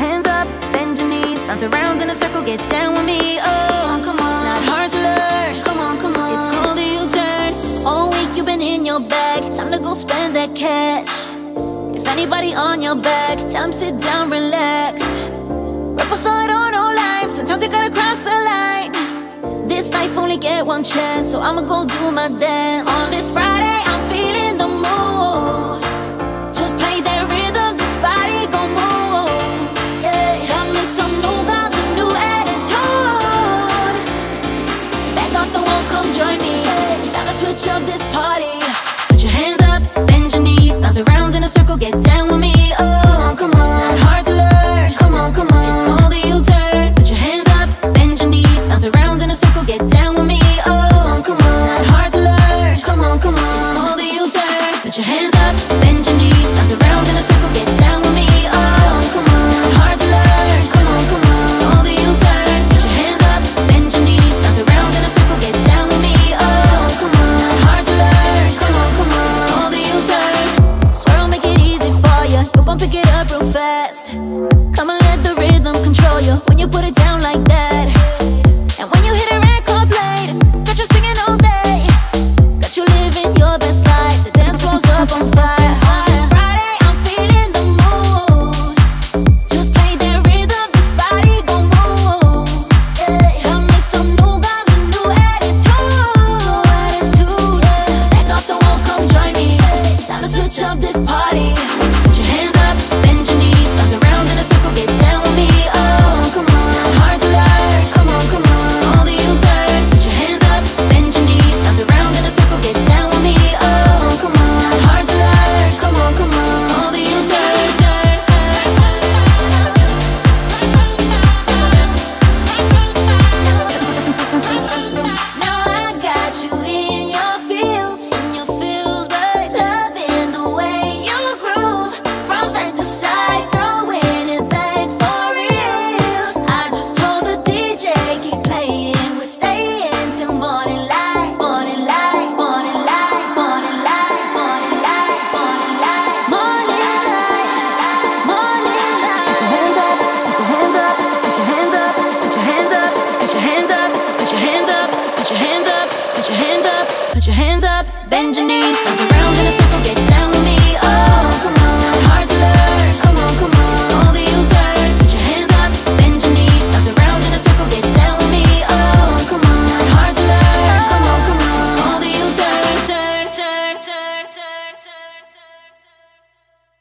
hands up, bend your knees, bounce around in a circle, get down with me. Oh, come on, it's not hard to learn. Come on, come on, it's called a U-turn. All week you've been in your bag, time to go spend that cash. If anybody on your back, tell 'em sit down, relax. Reposado no lime, sometimes you gotta cross the line. This life only get one chance, so I'ma go do my dance. On this Friday, I'm feeling the mood. Just play that rhythm, this body gon' move. Yeah, got me some new guns, a new attitude. Back off the wall, come join me. Time to switch up this party. Put your hands up, bend your knees, bounce around in a circle, get down with me. Oh, come on, it's not hard to learn. Come on, come on, it's called a U-turn. Put your hands up, bend your knees, bounce around in a circle, get down with me. Oh, come on, it's not hard to learn. Come on, come on, it's called a U-turn. Put your hands up, bend your knees, bounce around in a circle, get down with me. Oh, come on, it's not hard to learn. Come on, come on, it's called a U-turn. Put your hands up, bend your knees, bounce around in a circle, get down with me. Oh, come on, it's not hard to learn. Come on, come on, it's called a U-turn. Swear I'll make it easy for you, you're gon' pick it up real fast. Come and let the rhythm control you. When you put it down,